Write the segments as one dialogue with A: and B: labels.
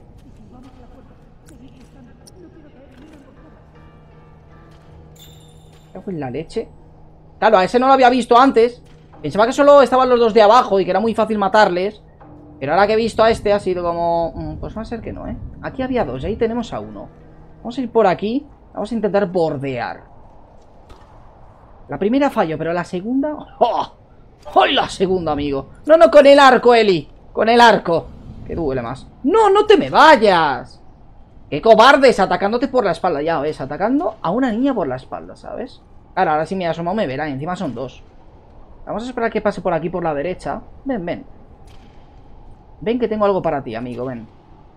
A: ¿Qué hago en la leche? Claro, a ese no lo había visto antes. Pensaba que solo estaban los dos de abajo y que era muy fácil matarles. Pero ahora que he visto a este ha sido como... Pues va a ser que no, ¿eh? Aquí había dos y ahí tenemos a uno. Vamos a ir por aquí. Vamos a intentar bordear. La primera fallo, pero la segunda... ¡Oh! ¡Oh, la segunda, amigo! No, no, con el arco, Eli. Con el arco. Que duele más. ¡No, no te me vayas! ¡Qué cobardes! Atacándote por la espalda. Ya ves, atacando a una niña por la espalda, ¿sabes? Claro, ahora sí me asomo me verá. Y encima son dos. Vamos a esperar que pase por aquí por la derecha. Ven, ven. Ven que tengo algo para ti, amigo, ven.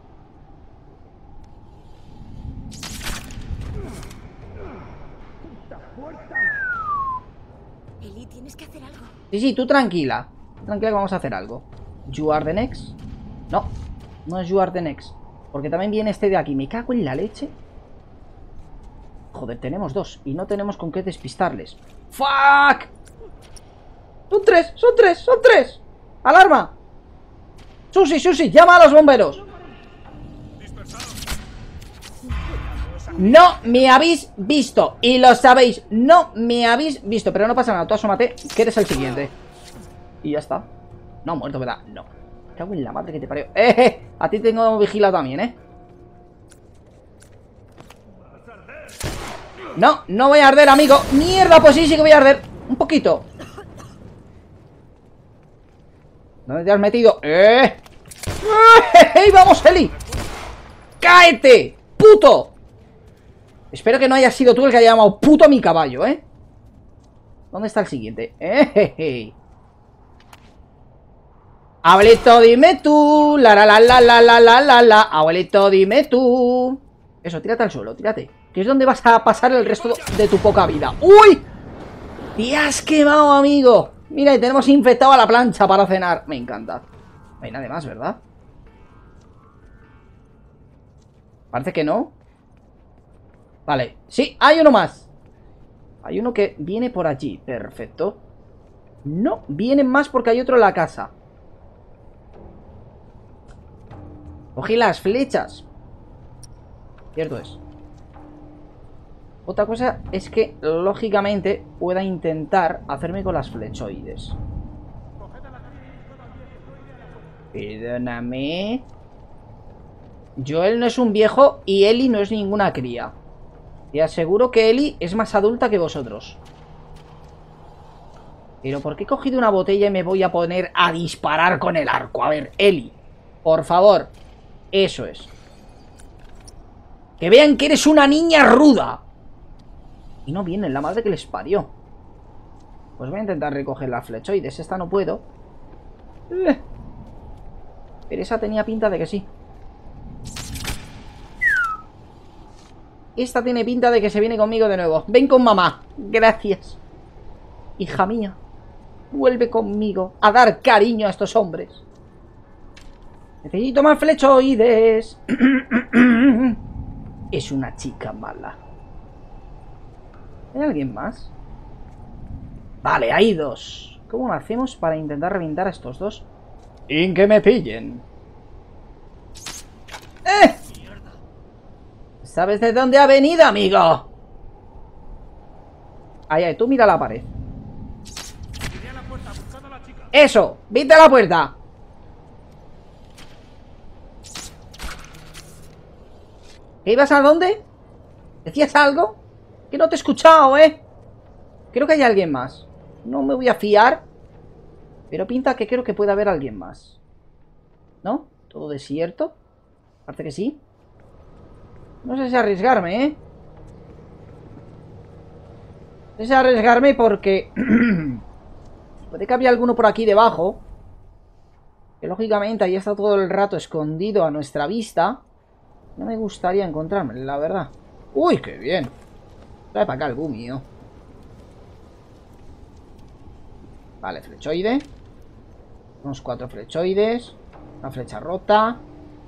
B: Eli, tienes que hacer algo.
A: Sí, sí, tú tranquila. Tranquila que vamos a hacer algo. You are the next. No, no es you are the next. Porque también viene este de aquí. Me cago en la leche. Joder, tenemos dos. Y no tenemos con qué despistarles. ¡Fuck! Son tres, son tres, son tres. ¡Alarma! Susi, Susi, llama a los bomberos. No me habéis visto. Y lo sabéis. No me habéis visto. Pero no pasa nada. Tú asómate, que eres el siguiente. Y ya está. No ha muerto, ¿verdad? No. Cago en la madre que te parió. A ti tengo vigilado también, No, no voy a arder, amigo. Mierda, pues sí, sí que voy a arder. Un poquito. ¿Dónde te has metido? ¡Ey, vamos, Eli! ¡Cáete! ¡Puto! Espero que no haya sido tú el que haya llamado puto a mi caballo, ¿eh? ¿Dónde está el siguiente? Abuelito, dime tú. La la la la la la la la la. Abuelito, dime tú. Eso, tírate al suelo, tírate. Que es donde vas a pasar el resto de tu poca vida. ¡Uy! ¡Te has quemado, amigo! Mira, y tenemos infectado a la plancha para cenar. Me encanta. No hay nada más, ¿verdad? Parece que no. Vale, sí, hay uno más. Hay uno que viene por allí. Perfecto. No, vienen más porque hay otro en la casa. Cogí las flechas. Cierto es. Otra cosa es que, lógicamente, pueda intentar hacerme con las flechoides. Perdóname. Joel no es un viejo y Eli no es ninguna cría. Te aseguro que Eli es más adulta que vosotros. Pero ¿por qué he cogido una botella y me voy a poner a disparar con el arco? A ver, Eli, por favor. Eso es. Que vean que eres una niña ruda. Y no vienen, la madre que les parió. Pues voy a intentar recoger las flechoides. Esta no puedo. Pero esa tenía pinta de que sí. Esta tiene pinta de que se viene conmigo de nuevo. Ven con mamá. Gracias. Hija mía. Vuelve conmigo a dar cariño a estos hombres. Necesito más flechoides. Es una chica mala. ¿Hay alguien más? Vale, hay dos. ¿Cómo lo hacemos para intentar reventar a estos dos? ¡Y que me pillen! ¿Sabes de dónde ha venido, amigo? Ay, ay, tú mira la pared. ¡Eso! ¡Viste a la puerta! ¿Qué ibas a dónde? ¿Decías algo? Que no te he escuchado, ¿eh? Creo que hay alguien más. No me voy a fiar. Pero pinta que creo que puede haber alguien más. ¿No? ¿Todo desierto? Parece que sí. No sé si arriesgarme, ¿eh? No sé si arriesgarme porque... puede que había alguno por aquí debajo. Que lógicamente ahí está todo el rato escondido a nuestra vista. No me gustaría encontrarme, la verdad. ¡Uy, qué bien! Trae para acá el bumio. Vale, flechoide. Unos 4 flechoides. Una flecha rota.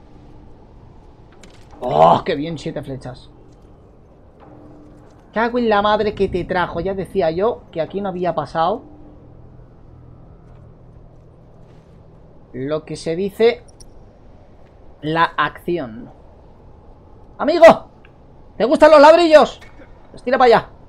A: ¡Oh, qué bien! 7 flechas. Cago en la madre que te trajo. Ya decía yo que aquí no había pasado lo que se dice la acción. ¡Amigo! ¿Te gustan los ladrillos? Pues tira para allá.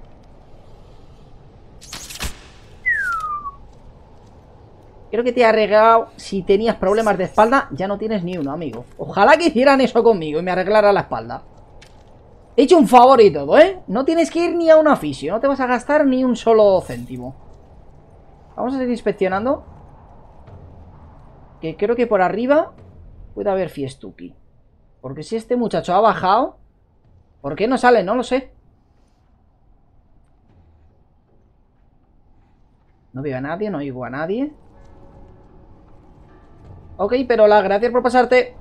A: Creo que te he arreglado. Si tenías problemas de espalda, ya no tienes ni uno, amigo. Ojalá que hicieran eso conmigo y me arreglaran la espalda. He hecho un favor y todo, ¿eh? No tienes que ir ni a un oficio. No te vas a gastar ni un solo céntimo. Vamos a seguir inspeccionando. Que creo que por arriba puede haber fiestuki. Porque si este muchacho ha bajado, ¿por qué no sale? No lo sé. No veo a nadie, no oigo a nadie. Ok, pero las gracias por pasarte.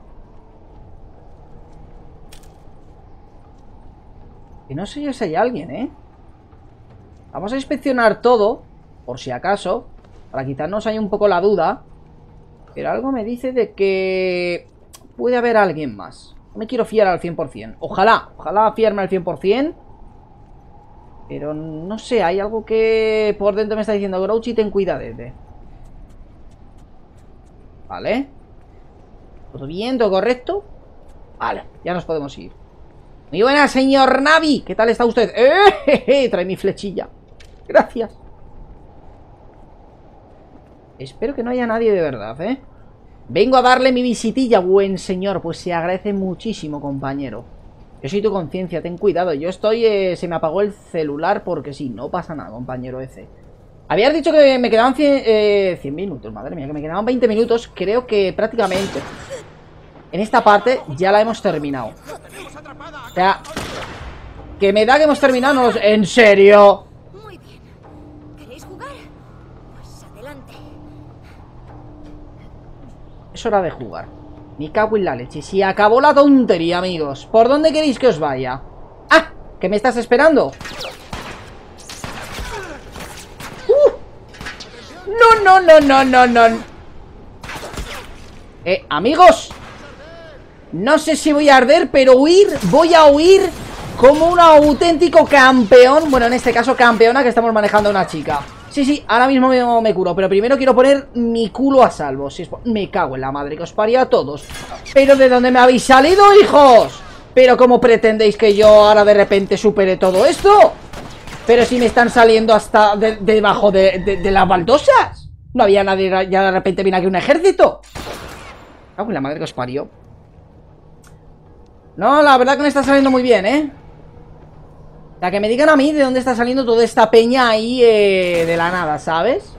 A: Que no sé yo si hay alguien, ¿eh? Vamos a inspeccionar todo, por si acaso, para quitarnos ahí un poco la duda. Pero algo me dice de que puede haber alguien más. No me quiero fiar al 100%. Ojalá fiarme al 100%. Pero no sé, hay algo que por dentro me está diciendo: Grouchy, ten cuidado. Vale. ¿Todo bien? ¿Todo correcto? Vale, ya nos podemos ir. Muy buena, señor Navi. ¿Qué tal está usted? Trae mi flechilla. Gracias. Espero que no haya nadie de verdad, ¿eh? Vengo a darle mi visitilla, buen señor. Pues se agradece muchísimo, compañero. Yo soy tu conciencia, ten cuidado. Yo estoy... se me apagó el celular porque sí, no pasa nada, compañero ese. Habías dicho que me quedaban 100 minutos, madre mía, que me quedaban 20 minutos. Creo que prácticamente en esta parte ya la hemos terminado. O sea, que me da que hemos terminado, no lo sé. ¿En serio?
B: Muy bien. ¿Queréis jugar? Pues adelante.
A: Es hora de jugar. Me cago en la leche. Si acabó la tontería, amigos. ¿Por dónde queréis que os vaya? ¡Ah! ¿Que me estás esperando? No. Amigos. No sé si voy a arder, pero voy a huir como un auténtico campeón. Bueno, en este caso campeona, que estamos manejando a una chica. Sí, ahora mismo me curo. Pero primero quiero poner mi culo a salvo. Me cago en la madre que os parió a todos. ¿Pero de dónde me habéis salido, hijos? ¿Pero cómo pretendéis que yo ahora de repente supere todo esto? Pero si me están saliendo hasta debajo de las baldosas. No había nadie, ya de repente viene aquí un ejército. Me cago en la madre que os parió. No, la verdad que me está saliendo muy bien, ¿eh? O sea, que me digan a mí de dónde está saliendo toda esta peña ahí de la nada, ¿sabes?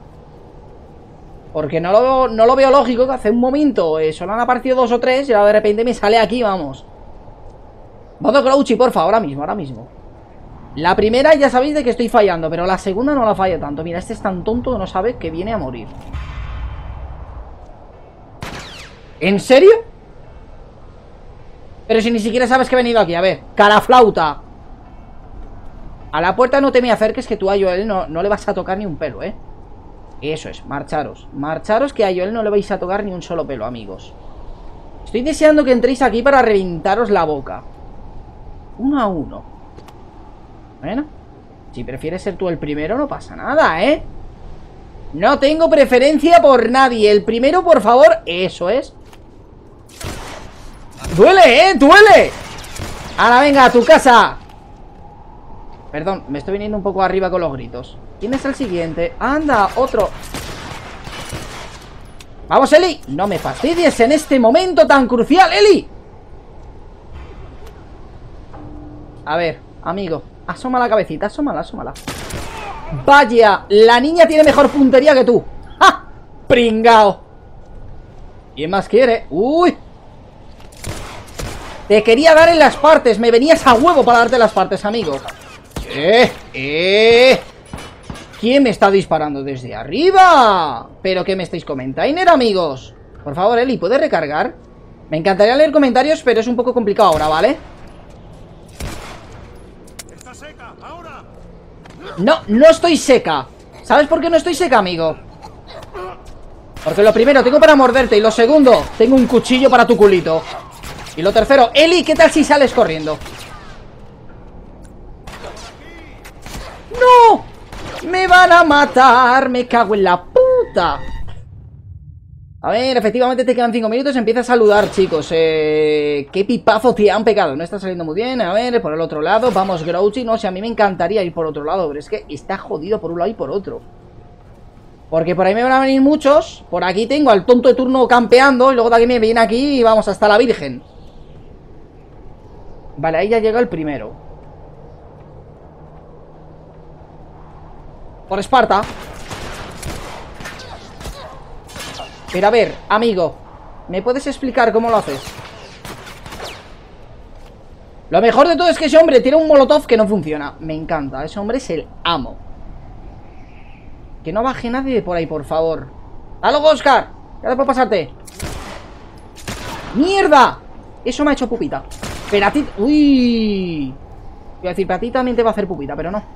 A: Porque no lo veo lógico que hace un momento solo han aparecido 2 o 3 y ahora de repente me sale aquí, vamos. Modo Grouchy, porfa, ahora mismo. La primera ya sabéis de que estoy fallando, pero la segunda no la fallo tanto. Mira, este es tan tonto que no sabe que viene a morir. ¿En serio? Pero si ni siquiera sabes que he venido aquí, a ver. Caraflauta. A la puerta no te me acerques, que tú a Joel no le vas a tocar ni un pelo, ¿eh? Eso es, marcharos. Marcharos, que a Joel no le vais a tocar ni un solo pelo, amigos. Estoy deseando que entréis aquí para reventaros la boca. 1 a 1. Bueno, si prefieres ser tú el primero, no pasa nada, ¿eh? No tengo preferencia por nadie. El primero, por favor, eso es. ¡Duele, duele! Ahora venga, a tu casa. Perdón, me estoy viniendo un poco arriba con los gritos. ¿Quién es el siguiente? Anda, otro. Vamos, Eli. No me fastidies en este momento tan crucial, Eli. A ver, amigo, asoma la cabecita, asómala. Vaya, la niña tiene mejor puntería que tú. ¡Ja! Pringao. ¿Quién más quiere? ¡Uy! Te quería dar en las partes. Me venías a huevo para darte las partes, amigo. ¿Quién me está disparando desde arriba? ¿Pero qué me estáis comentando, amigos? Por favor, Eli, ¿puedes recargar? Me encantaría leer comentarios, pero es un poco complicado ahora, ¿vale?
C: ¡Está seca! ¡Ahora!
A: No estoy seca. ¿Sabes por qué no estoy seca, amigo? Porque lo primero, tengo para morderte. Y lo segundo, tengo un cuchillo para tu culito. Y lo tercero, Eli, ¿qué tal si sales corriendo? ¡No! ¡Me van a matar! ¡Me cago en la puta! A ver, efectivamente te quedan 5 minutos. Empieza a saludar, chicos. Qué pipazo te han pegado. No está saliendo muy bien. A ver, por el otro lado. Vamos, Grouchy. No sé, a mí me encantaría ir por otro lado, pero es que está jodido por un lado y por otro. Porque por ahí me van a venir muchos. Por aquí tengo al tonto de turno campeando. Y luego de aquí me viene aquí y vamos hasta la Virgen. Vale, ahí ya llega el primero. Por Esparta. Pero a ver, amigo, ¿me puedes explicar cómo lo haces? Lo mejor de todo es que ese hombre tiene un molotov que no funciona. Me encanta, ese hombre es el amo. Que no baje nadie de por ahí, por favor. ¡Hasta luego, Oscar! Ya puedo pasarte. ¡Mierda! Eso me ha hecho pupita. Pero a ti... ¡Uy! Iba a decir, para ti también te va a hacer pupita, pero no.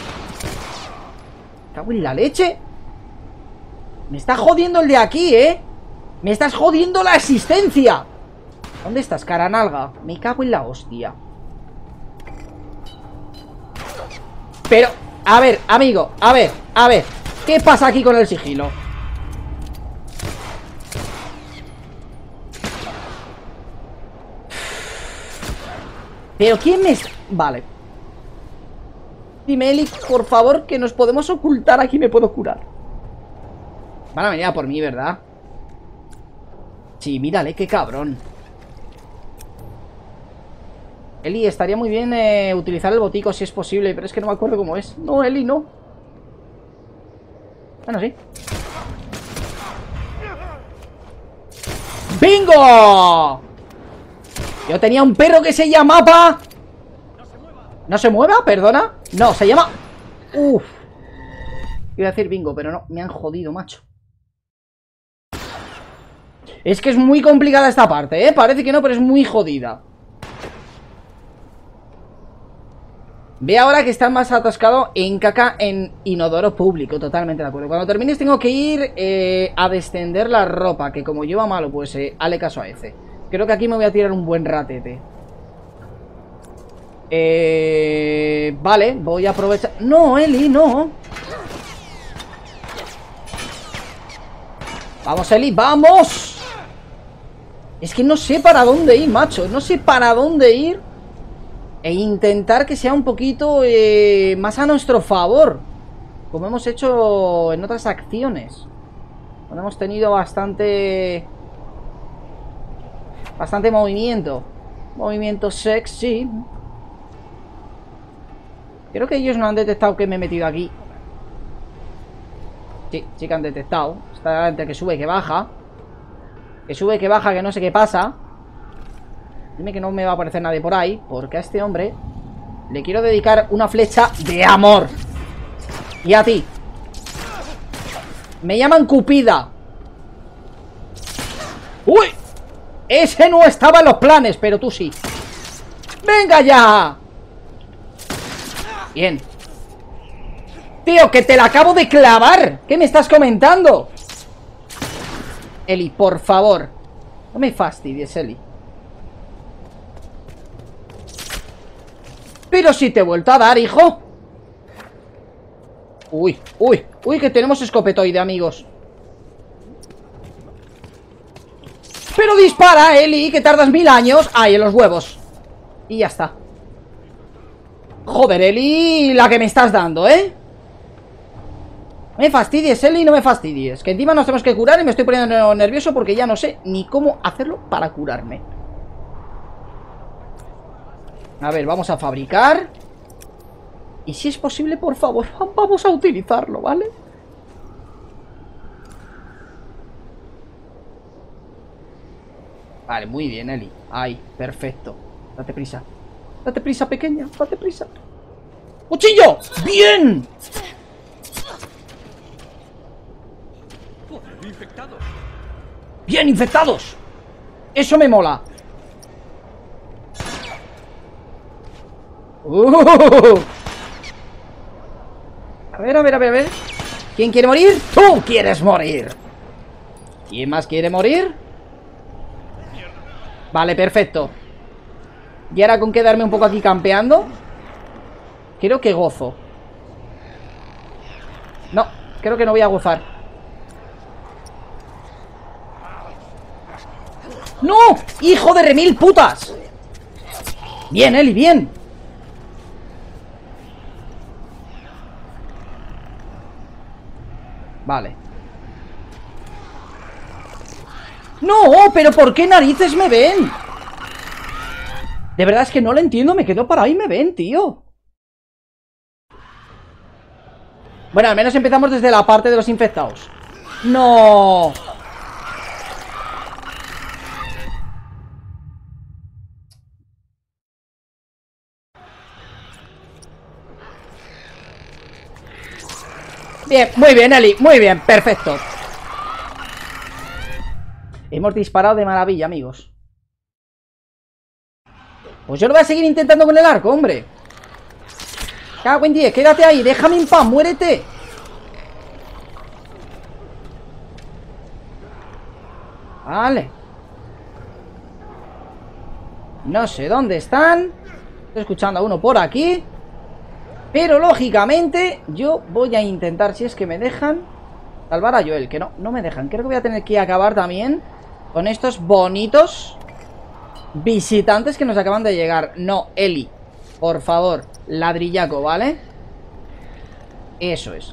A: ¿Cago en la leche? Me está jodiendo el de aquí, ¿eh? Me estás jodiendo la existencia. ¿Dónde estás, cara nalga? Me cago en la hostia. Pero, a ver, amigo, a ver. ¿Qué pasa aquí con el sigilo? Pero ¿quién me... Vale. Dime, Eli, por favor, que nos podemos ocultar aquí, me puedo curar. Van a venir a por mí, ¿verdad? Sí, mírale, qué cabrón. Eli, estaría muy bien utilizar el botico si es posible, pero es que no me acuerdo cómo es. No, Eli, no. Bueno, sí. ¡Bingo! Yo tenía un perro que se llamaba... ¿No se mueva? ¿Perdona? No, se llama... Uf. Iba a decir bingo, pero no, me han jodido, macho. Es que es muy complicada esta parte, ¿eh? Parece que no, pero es muy jodida. Ve ahora que está más atascado en caca en inodoro público. Totalmente de acuerdo. Cuando termines tengo que ir a descender la ropa, que como lleva malo, pues hale caso a ese. Creo que aquí me voy a tirar un buen ratete. Vale, voy a aprovechar... No, Eli, no. Vamos, Eli, vamos. Es que no sé para dónde ir, macho. No sé para dónde ir. E intentar que sea un poquito más a nuestro favor, como hemos hecho en otras acciones, donde hemos tenido bastante movimiento. Movimiento sexy. Creo que ellos no han detectado que me he metido aquí. Sí, sí que han detectado. Está entre que sube y que baja. Que sube y que baja, que no sé qué pasa. Dime que no me va a aparecer nadie por ahí, porque a este hombre le quiero dedicar una flecha de amor. Y a ti. Me llaman Cupida. ¡Uy! Ese no estaba en los planes, pero tú sí. ¡Venga ya! Bien. Tío, que te la acabo de clavar. ¿Qué me estás comentando? Eli, por favor. No me fastidies, Eli. Pero si te he vuelto a dar, hijo. Uy, uy, uy, que tenemos escopetoide, amigos. Pero dispara, Eli, que tardas 1000 años. Ahí, en los huevos. Y ya está. Joder, Eli, la que me estás dando, ¿eh? No me fastidies, Eli, no me fastidies. Que encima nos tenemos que curar y me estoy poniendo nervioso porque ya no sé ni cómo hacerlo para curarme. A ver, vamos a fabricar. Y si es posible, por favor, vamos a utilizarlo, ¿vale? Vale, muy bien, Eli. Ahí, perfecto. Date prisa. Date prisa, pequeña, date prisa. ¡Cuchillo! ¡Bien! ¡Bien, infectados! Eso me mola. A ver, a ver, a ver, a ver. ¿Quién quiere morir? ¡Tú quieres morir! ¿Quién más quiere morir? Vale, perfecto. Y ahora con quedarme un poco aquí campeando, creo que gozo. No, creo que no voy a gozar. ¡No! ¡Hijo de remil putas! Bien, Eli, bien. Vale. ¡No! ¿Pero por qué narices me ven? De verdad es que no lo entiendo. Me quedo para ahí y me ven, tío. Bueno, al menos empezamos desde la parte de los infectados. ¡No! Bien, muy bien, Eli. Muy bien, perfecto. Hemos disparado de maravilla, amigos. Pues yo lo voy a seguir intentando con el arco, hombre. Cago en 10, quédate ahí, déjame en paz, muérete. Vale. No sé dónde están. Estoy escuchando a uno por aquí. Pero lógicamente yo voy a intentar, si es que me dejan, salvar a Joel, que no me dejan. Creo que voy a tener que acabar también con estos bonitos visitantes que nos acaban de llegar. No, Eli, por favor, ladrillaco, ¿vale? Eso es.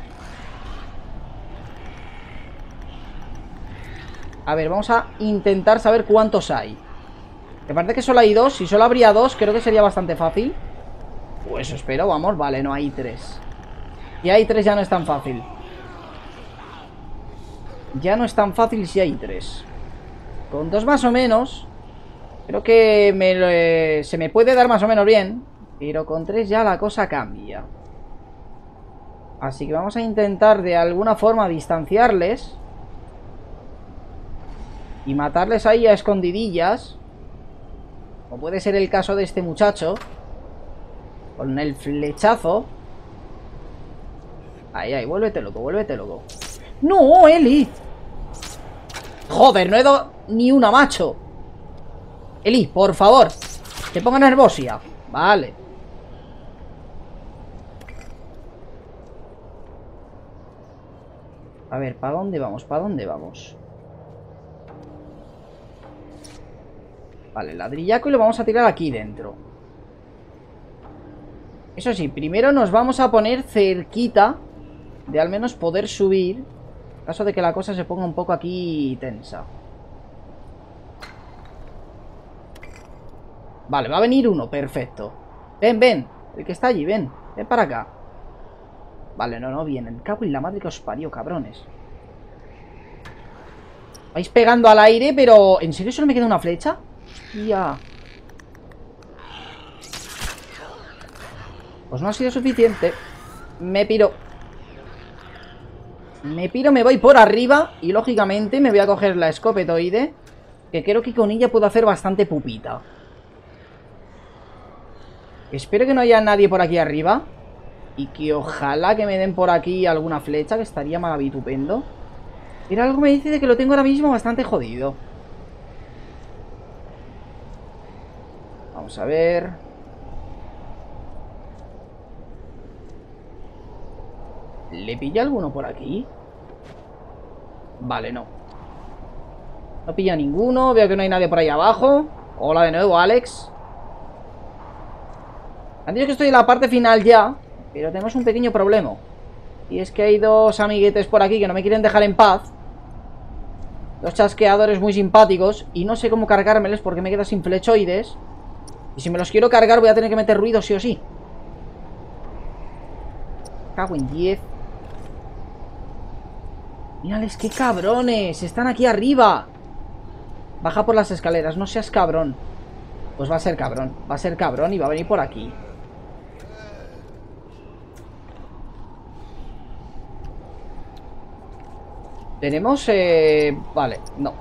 A: A ver, vamos a intentar saber cuántos hay. Me parece que solo hay 2. Si solo habría 2, creo que sería bastante fácil. Pues espero, vamos, vale, no hay 3. Si hay 3 ya no es tan fácil. Ya no es tan fácil si hay 3. Con 2 más o menos creo que se me puede dar más o menos bien. Pero con 3 ya la cosa cambia. Así que vamos a intentar de alguna forma distanciarles y matarles ahí a escondidillas, como puede ser el caso de este muchacho, con el flechazo. Ahí, ahí, vuélvete loco, vuélvete loco. ¡No, Eli! Joder, no he dado ni una, macho. Eli, por favor, te ponga nervosia. Vale. A ver, ¿para dónde vamos? ¿Para dónde vamos? Vale, ladrillaco y lo vamos a tirar aquí dentro. Eso sí, primero nos vamos a poner cerquita de al menos poder subir, en caso de que la cosa se ponga un poco aquí tensa. Vale, va a venir uno, perfecto. Ven, ven, el que está allí, ven. Ven para acá. Vale, no vienen. Cago en la madre que os parió, cabrones. Vais pegando al aire, pero... ¿en serio solo me queda una flecha? Hostia. Pues no ha sido suficiente. Me piro. Me voy por arriba. Y lógicamente me voy a coger la escopetoide, que creo que con ella puedo hacer bastante pupita. Espero que no haya nadie por aquí arriba. Y que ojalá que me den por aquí alguna flecha, que estaría maravitupendo. Pero algo me dice de que lo tengo ahora mismo bastante jodido. Vamos a ver. ¿Le pilla alguno por aquí? Vale, no. No pilla ninguno. Veo que no hay nadie por ahí abajo. Hola de nuevo, Alex. Han dicho que estoy en la parte final ya, pero tenemos un pequeño problema. Y es que hay dos amiguetes por aquí que no me quieren dejar en paz. Dos chasqueadores muy simpáticos. Y no sé cómo cargármeles porque me quedo sin flechoides. Y si me los quiero cargar voy a tener que meter ruido sí o sí. Cago en 10. Mírales, qué cabrones. Están aquí arriba. Baja por las escaleras, no seas cabrón. Pues va a ser cabrón. Va a ser cabrón y va a venir por aquí. Tenemos... vale, no.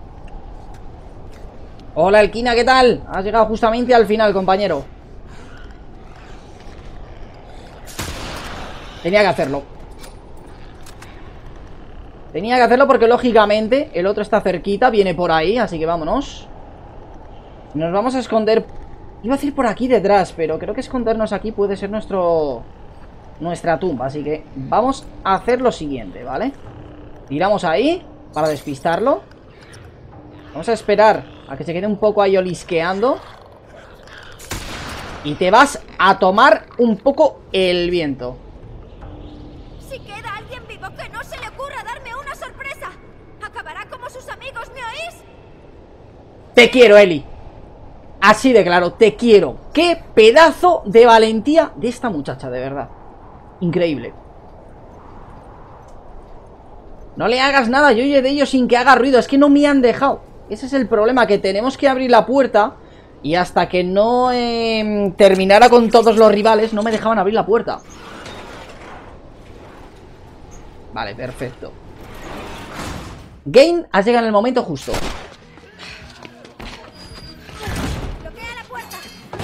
A: Hola, Elquina, ¿qué tal? Has llegado justamente al final, compañero. Tenía que hacerlo. Tenía que hacerlo porque, lógicamente, el otro está cerquita, viene por ahí, así que vámonos. Nos vamos a esconder... Iba a decir por aquí detrás, pero creo que escondernos aquí puede ser nuestra tumba. Así que vamos a hacer lo siguiente, ¿vale? Tiramos ahí para despistarlo. Vamos a esperar a que se quede un poco ahí olisqueando. Y te vas a tomar un poco el viento.
B: Si queda alguien vivo, que no se le ocurra darme una sorpresa. Acabará como sus amigos, ¿me oís?
A: Te quiero, Ellie. Así de claro, te quiero. Qué pedazo de valentía de esta muchacha, de verdad. Increíble. No le hagas nada, yo huye de ellos sin que haga ruido. Es que no me han dejado. Ese es el problema, que tenemos que abrir la puerta. Y hasta que no terminara con todos los rivales, no me dejaban abrir la puerta. Vale, perfecto. Gain, has llegado en el momento justo.
B: Bloquea la puerta.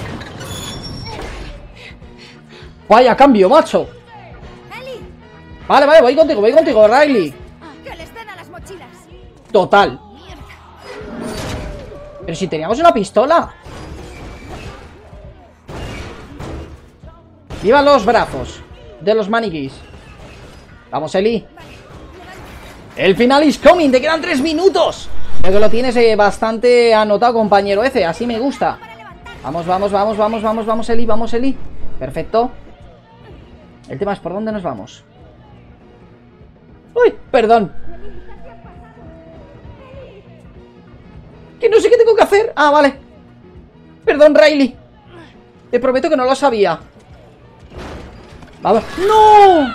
A: Vaya cambio, macho.
B: Ellie,
A: Vale, vale, voy contigo, Riley.
B: que les den a las mochilas.
A: Total.
B: Mierda.
A: Pero si teníamos una pistola. ¡Viva los brazos de los maniquís! Vamos, Ellie. El final is coming, te quedan 3 minutos. Creo que lo tienes bastante anotado, compañero F, así me gusta. Vamos, vamos, Ellie, vamos, Ellie. Perfecto. El tema es por dónde nos vamos. ¡Uy! Perdón. Que no sé qué tengo que hacer. Ah, vale. Perdón, Riley. Te prometo que no lo sabía. Vamos. ¡No!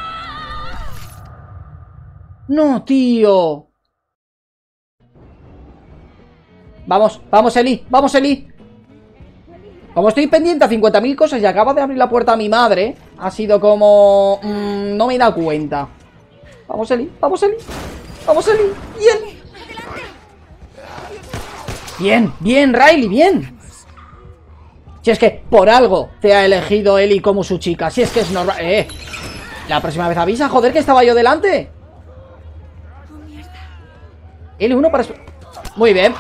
A: No, tío. Vamos, Ellie. Vamos, Ellie. Como estoy pendiente a 50.000 cosas y acaba de abrir la puerta a mi madre, ha sido como... no me he dado cuenta. Vamos, Ellie. Vamos, Ellie. Vamos, Ellie. Bien. Bien, bien, Riley, bien. Si es que por algo te ha elegido Ellie como su chica. Si es que es normal. La próxima vez avisa, joder, que estaba yo delante. L1 para... Muy bien.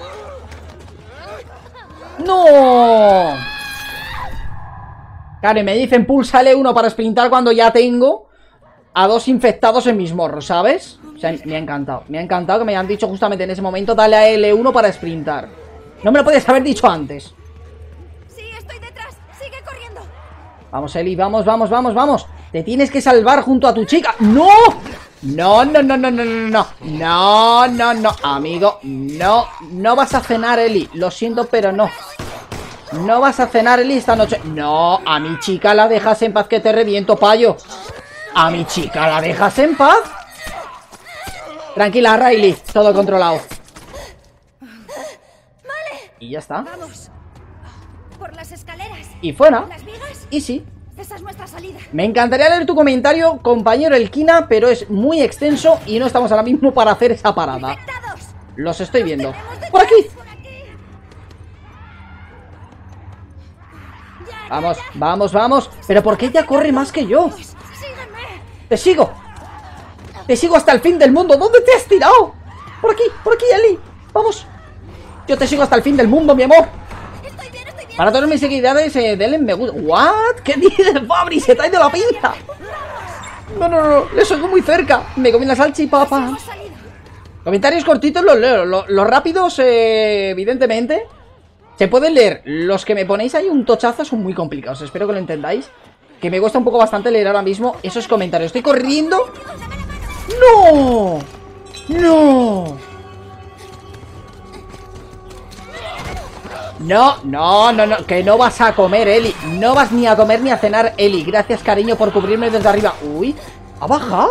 A: ¡No! Claro, y me dicen pulsa L1 para sprintar cuando ya tengo a 2 infectados en mis morros, ¿sabes? O sea, me ha encantado. Me ha encantado que me hayan dicho justamente en ese momento dale a L1 para sprintar. No me lo podías haber dicho antes.
B: Sí, estoy detrás. Sigue corriendo.
A: Vamos, Ellie, vamos. Te tienes que salvar junto a tu chica. ¡No! No, amigo, no vas a cenar, Ellie. Lo siento, pero no. No vas a cenar, Ellie, esta noche. No, a mi chica la dejas en paz, que te reviento, payo. A mi chica la dejas en paz. Tranquila, Riley, todo controlado.
B: Vale.
A: Y ya está.
B: Vamos. Por las escaleras.
A: Y fuera.
B: ¿Las vigas?
A: Y sí.
B: Esa es nuestra salida.
A: Me encantaría leer tu comentario, compañero Elkina, pero es muy extenso y no estamos ahora mismo para hacer esa parada.
B: ¡Infectados!
A: Los estoy viendo.
B: ¡Tenemos detrás!
A: ¡Por aquí!
B: ¡Por aquí!
A: Vamos. ¿Pero por qué ella corre más que yo?
B: ¡Sígueme!
A: ¡Te sigo! ¡Te sigo hasta el fin del mundo! ¿Dónde te has tirado? Por aquí, Ellie. Vamos. Yo te sigo hasta el fin del mundo, mi amor.
B: Estoy bien.
A: Para todos mis seguidores, denle me gusta. ¿What? ¿Qué dices, Fabri? Se te ha ido la pinza. No. Le soy muy cerca. Me comí la salchipapa.
B: Hemos salido.
A: Comentarios cortitos los leo. Los rápidos, evidentemente, se pueden leer. Los que me ponéis ahí un tochazo son muy complicados. Espero que lo entendáis. Que me cuesta un poco bastante leer ahora mismo esos comentarios. Estoy corriendo. ¡No! No, que no vas a comer, Ellie. No vas ni a comer ni a cenar, Ellie. Gracias, cariño, por cubrirme desde arriba. Uy, ¿ha bajado?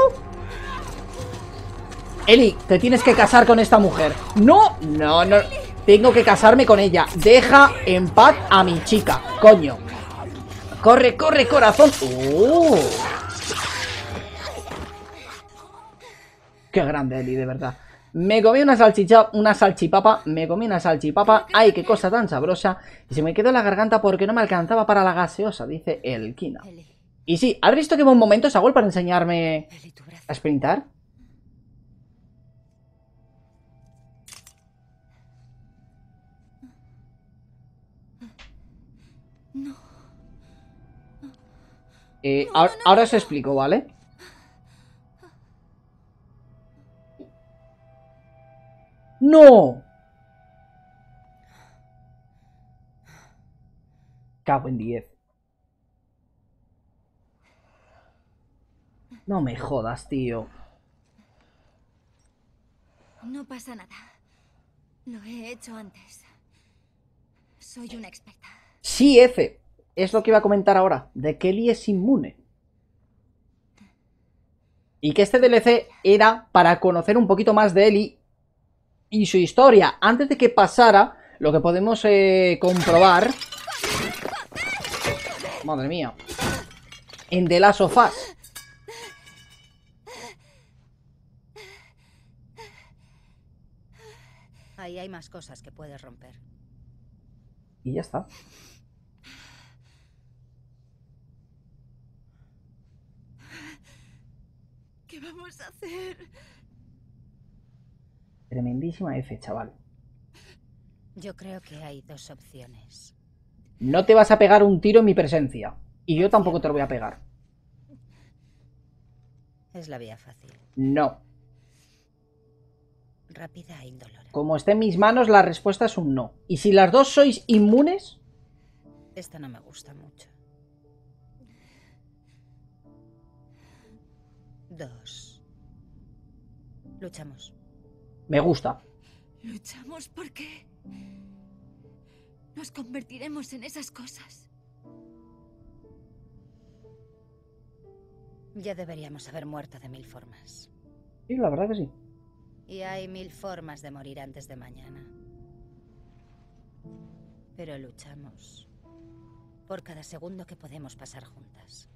A: Ellie, te tienes que casar con esta mujer. No. Tengo que casarme con ella. Deja en paz a mi chica, coño. Corre, corazón. Qué grande, Ellie, de verdad. Me comí una salchipapa. Ay, qué cosa tan sabrosa. Y se me quedó la garganta porque no me alcanzaba para la gaseosa, dice Elkina. Y sí, ¿has visto que hubo un momento, Saúl, para enseñarme a sprintar? Ahora os explico, ¿vale? ¡No! Cago en 10. No me jodas, tío.
B: No pasa nada. Lo he hecho antes. Soy una experta.
A: Sí, F. Es lo que iba a comentar ahora. De que Ellie es inmune. Y que este DLC era para conocer un poquito más de Ellie y su historia. Antes de que pasara lo que podemos comprobar. Madre mía. En The Last of Us.
D: Ahí hay más cosas que puedes romper.
A: Y ya está.
B: ¿Qué vamos a hacer?
A: Tremendísima F, chaval.
D: Yo creo que hay dos opciones.
A: No te vas a pegar un tiro en mi presencia. Y yo tampoco te lo voy a pegar.
D: Es la vía fácil.
A: No.
D: Rápida e indolora.
A: Como esté en mis manos, la respuesta es un no. Y si las dos sois inmunes...
D: Esta no me gusta mucho. 2. Luchamos.
A: Me gusta.
B: ¿Luchamos por qué? Nos convertiremos en esas cosas.
D: Ya deberíamos haber muerto de 1000 formas.
A: Sí, la verdad que sí.
D: Y hay 1000 formas de morir antes de mañana. Pero luchamos por cada segundo que podemos pasar juntas.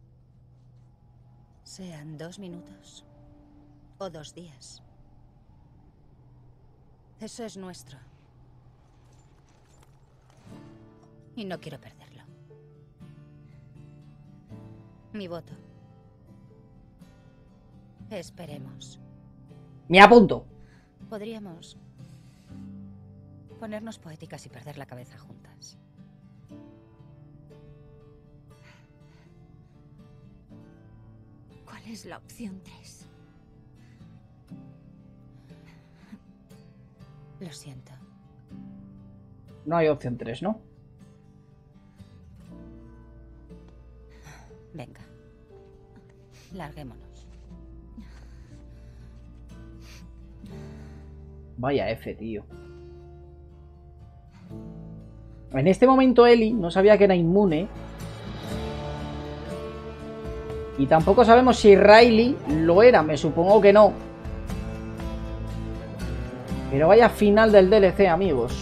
D: Sean 2 minutos o 2 días. Eso es nuestro. Y no quiero perderlo. Mi voto. Esperemos.
A: Me apunto.
D: Podríamos ponernos poéticas y perder la cabeza juntas.
B: ¿Cuál es la opción 3?
D: Lo siento.
A: No hay opción 3, ¿no?
D: Venga. Larguémonos.
A: Vaya F, tío. En este momento Ellie no sabía que era inmune. Y tampoco sabemos si Riley lo era, me supongo que no. Pero vaya final del DLC, amigos.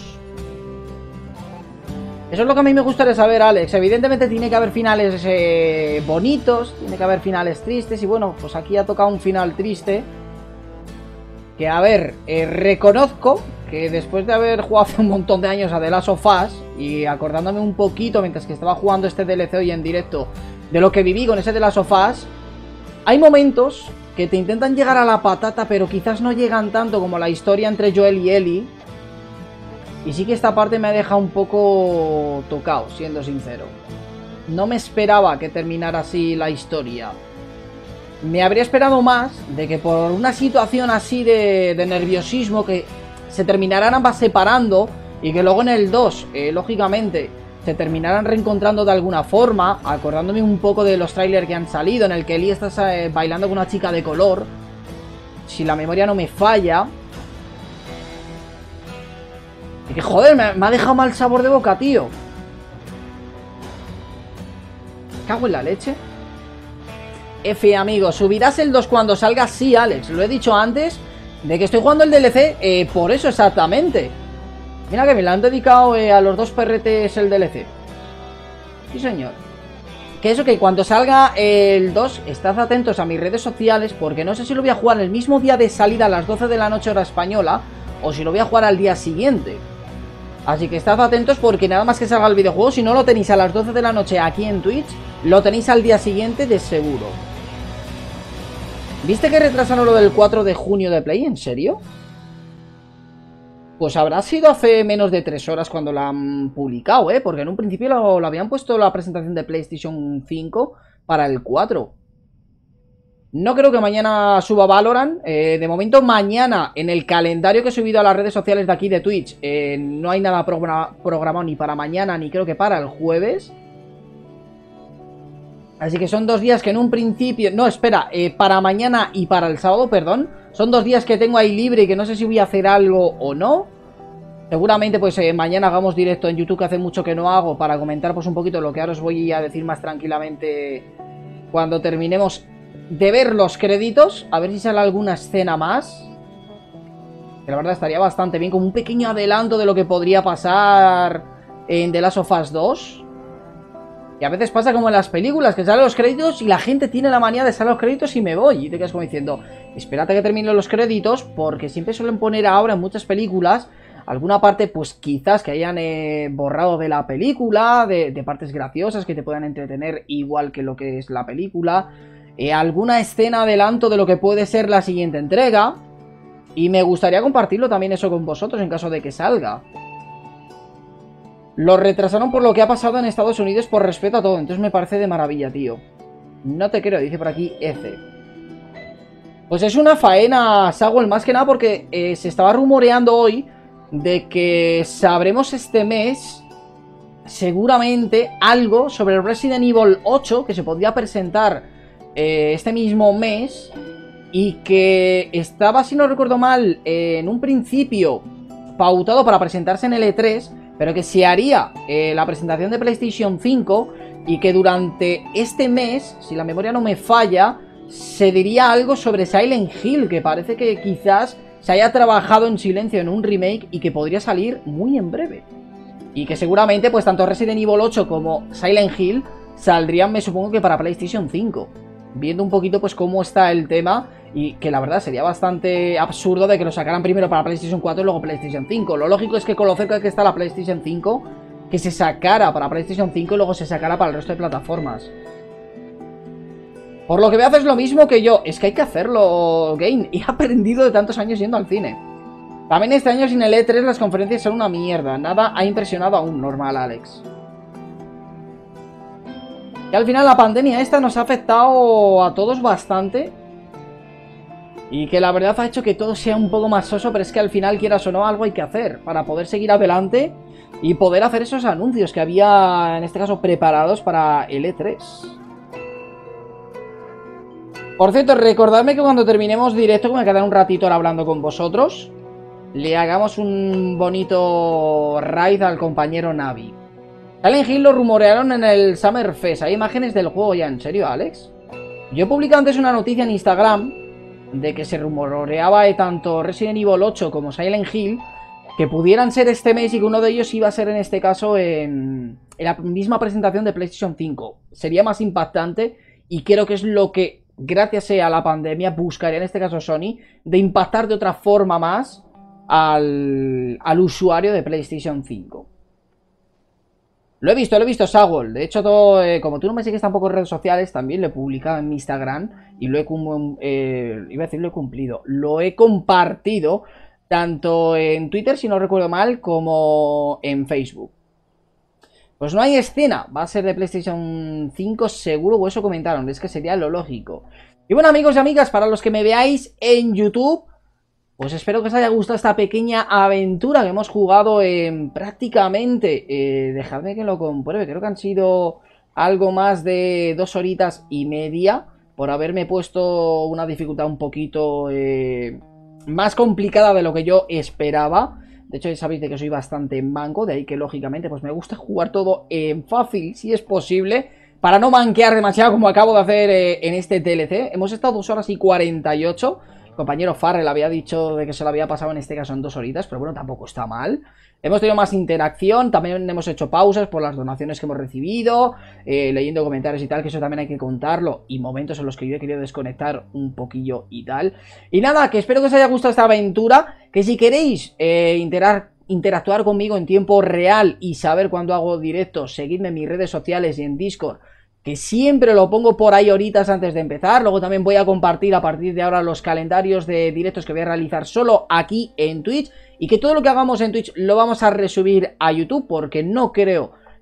A: Eso es lo que a mí me gustaría saber, Alex. Evidentemente tiene que haber finales bonitos, tiene que haber finales tristes. Y bueno, pues aquí ha tocado un final triste. Que a ver, reconozco que después de haber jugado hace un montón de años a The Last of Us y acordándome un poquito mientras que estaba jugando este DLC hoy en directo de lo que viví con ese The Last of Us, hay momentos que te intentan llegar a la patata pero quizás no llegan tanto como la historia entre Joel y Ellie. Y sí que esta parte me ha dejado un poco tocado, siendo sincero. No me esperaba que terminara así la historia. Me habría esperado más de que por una situación así de nerviosismo que se terminaran ambas separando y que luego en el 2, lógicamente, se terminaran reencontrando de alguna forma, acordándome un poco de los trailers que han salido en el que Ellie está bailando con una chica de color, si la memoria no me falla. Y que joder, me ha dejado mal sabor de boca, tío. Me cago en la leche. F, amigo, subirás el 2 cuando salga. Sí, Alex, lo he dicho antes de que estoy jugando el DLC, por eso exactamente. Mira que me lo han dedicado a los 2 perretes el DLC. Sí, señor. Que eso, que cuando salga el 2, estad atentos a mis redes sociales, porque no sé si lo voy a jugar el mismo día de salida a las 12 de la noche hora española, o si lo voy a jugar al día siguiente. Así que estad atentos porque nada más que salga el videojuego, si no lo tenéis a las 12 de la noche aquí en Twitch, lo tenéis al día siguiente de seguro. ¿Viste que retrasaron lo del 4 de junio de Play? ¿En serio? Pues habrá sido hace menos de 3 horas cuando la han publicado, porque en un principio lo habían puesto la presentación de PlayStation 5 para el 4. No creo que mañana suba Valorant. De momento mañana en el calendario que he subido a las redes sociales de aquí de Twitch no hay nada programado ni para mañana ni creo que para el jueves. Así que son 2 días que en un principio... No, espera, para mañana y para el sábado, perdón. Son 2 días que tengo ahí libre y que no sé si voy a hacer algo o no. Seguramente pues mañana hagamos directo en YouTube, que hace mucho que no hago, para comentar pues un poquito lo que ahora os voy a decir más tranquilamente cuando terminemos de ver los créditos. A ver si sale alguna escena más, que la verdad estaría bastante bien, como un pequeño adelanto de lo que podría pasar en The Last of Us 2. Y a veces pasa como en las películas, que salen los créditos y la gente tiene la manía de salir los créditos y me voy. Y te quedas como diciendo, espérate que terminen los créditos, porque siempre suelen poner ahora en muchas películas alguna parte, pues quizás que hayan borrado de la película, de partes graciosas que te puedan entretener igual que lo que es la película. Alguna escena adelanto de lo que puede ser la siguiente entrega. Y me gustaría compartirlo también eso con vosotros en caso de que salga. Lo retrasaron por lo que ha pasado en Estados Unidos por respeto a todo. Entonces me parece de maravilla, tío. No te creo, dice por aquí Ece. Pues es una faena, Saguel, más que nada porque se estaba rumoreando hoy de que sabremos este mes seguramente algo sobre el Resident Evil 8 que se podría presentar este mismo mes y que estaba, si no recuerdo mal, en un principio pautado para presentarse en el E3, pero que se haría la presentación de PlayStation 5 y que durante este mes, si la memoria no me falla, se diría algo sobre Silent Hill, que parece que quizás se haya trabajado en silencio en un remake y que podría salir muy en breve. Y que seguramente pues tanto Resident Evil 8 como Silent Hill saldrían, me supongo que para PlayStation 5. Viendo un poquito pues cómo está el tema, y que la verdad sería bastante absurdo de que lo sacaran primero para PlayStation 4 y luego PlayStation 5. Lo lógico es que con lo cerca que está la PlayStation 5, que se sacara para PlayStation 5 y luego se sacara para el resto de plataformas. Por lo que veo haces lo mismo que yo. Es que hay que hacerlo, Game. He aprendido de tantos años yendo al cine. También este año sin el E3 las conferencias son una mierda. Nada ha impresionado aún, normal, Alex. Y al final la pandemia esta nos ha afectado a todos bastante. Y que la verdad ha hecho que todo sea un poco más soso, pero es que al final, quieras o no, algo hay que hacer para poder seguir adelante y poder hacer esos anuncios que había, en este caso, preparados para el E3. Por cierto, recordadme que cuando terminemos directo, que me quedaré un ratito ahora hablando con vosotros, le hagamos un bonito raid al compañero Navi. Silent Hill lo rumorearon en el Summer Fest. Hay imágenes del juego ya, ¿en serio, Alex? Yo he publicado antes una noticia en Instagram de que se rumoreaba de tanto Resident Evil 8 como Silent Hill que pudieran ser este mes y que uno de ellos iba a ser en este caso en la misma presentación de PlayStation 5. Sería más impactante y creo que es lo que, gracias a la pandemia, buscaría en este caso Sony, de impactar de otra forma más al usuario de PlayStation 5. Lo he visto, Saguel. De hecho, todo, como tú no me sigues tampoco en redes sociales, también lo he publicado en mi Instagram y lo he cumplido. Lo he compartido tanto en Twitter, si no recuerdo mal, como en Facebook. Pues no hay escena, va a ser de PlayStation 5 seguro, o eso comentaron, es que sería lo lógico. Y bueno, amigos y amigas, para los que me veáis en YouTube, pues espero que os haya gustado esta pequeña aventura que hemos jugado en prácticamente, dejadme que lo compruebe, creo que han sido algo más de 2 horitas y media, por haberme puesto una dificultad un poquito más complicada de lo que yo esperaba. De hecho, ya sabéis de que soy bastante manco, de ahí que lógicamente pues me gusta jugar todo en fácil, si es posible, para no manquear demasiado como acabo de hacer en este DLC. Hemos estado 2 horas y 48. Compañero Farrell había dicho de que se lo había pasado en este caso en 2 horitas, pero bueno, tampoco está mal. Hemos tenido más interacción, también hemos hecho pausas por las donaciones que hemos recibido, leyendo comentarios y tal, que eso también hay que contarlo, y momentos en los que yo he querido desconectar un poquillo y tal. Y nada, que espero que os haya gustado esta aventura, que si queréis interactuar conmigo en tiempo real y saber cuándo hago directos, seguidme en mis redes sociales y en Discord, que siempre lo pongo por ahí horitas antes de empezar. Luego también voy a compartir a partir de ahora los calendarios de directos que voy a realizar solo aquí en Twitch, y que todo lo que hagamos en Twitch lo vamos a resubir a YouTube, porque no creo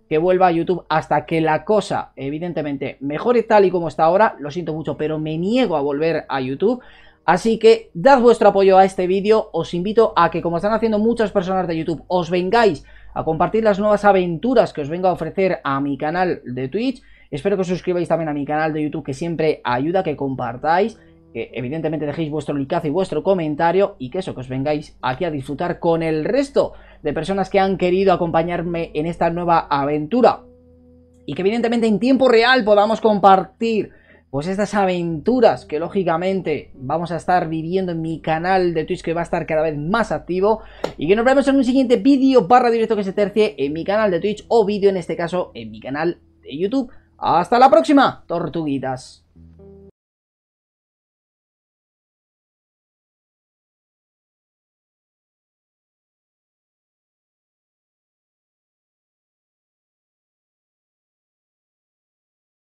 A: que vuelva a YouTube hasta que la cosa, evidentemente, mejore tal y como está ahora. Lo siento mucho, pero me niego a volver a YouTube. Así que dad vuestro apoyo a este vídeo. Os invito a que, como están haciendo muchas personas de YouTube, os vengáis a compartir las nuevas aventuras que os vengo a ofrecer a mi canal de Twitch. Espero que os suscribáis también a mi canal de YouTube, que siempre ayuda, que compartáis, que evidentemente dejéis vuestro likeazo y vuestro comentario, y que eso, que os vengáis aquí a disfrutar con el resto de personas que han querido acompañarme en esta nueva aventura, y que evidentemente en tiempo real podamos compartir pues estas aventuras que lógicamente vamos a estar viviendo en mi canal de Twitch, que va a estar cada vez más activo, y que nos vemos en un siguiente vídeo / directo que se tercie en mi canal de Twitch, o vídeo en este caso en mi canal de YouTube. ¡Hasta la próxima, tortuguitas!